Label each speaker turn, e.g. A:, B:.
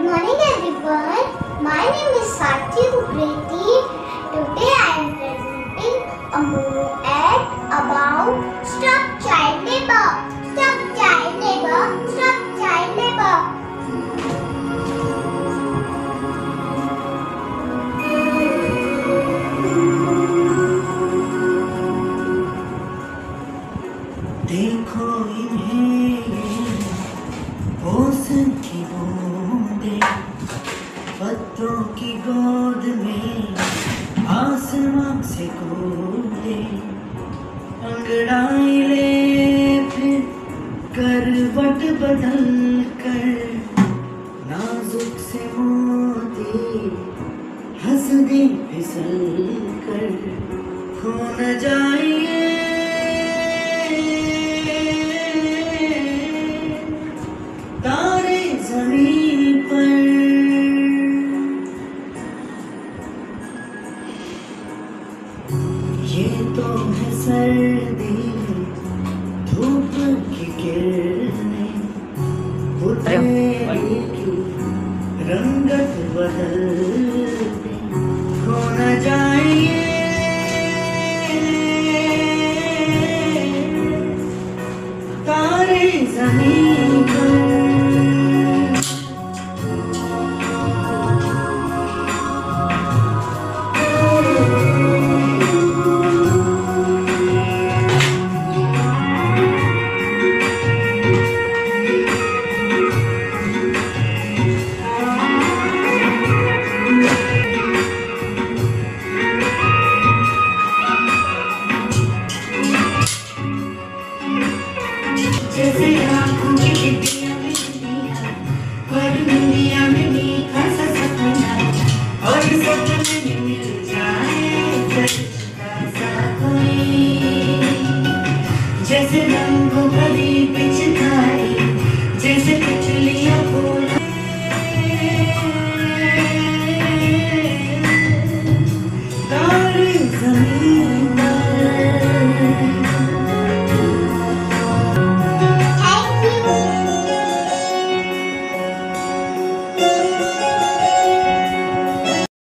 A: morning everyone. My name is Sakshi Kukreti. Today I am presenting a mono ad about stop child labor. Stop child labor. Stop child labor.
B: देखो इन्हें मौसम की बूंदें पत्तों की गोद में आसमां से कूदे अंगड़ाई ले फिर करवट बदल कर नाजुक से मोती हंस दे फिसल कर खो न जाइए तारे ज़मीन पर। ये तो है सर्दी धूप की किरणें पुतले की रंगत बदल दे खो न जाइए तारे ज़मीन पर। जैसे आँखों की टिड्डियाँ में दुनिया पर दुनिया में मीठा सा सपना और सपने में मिल जाए सा कोई जैसे रंगों भरी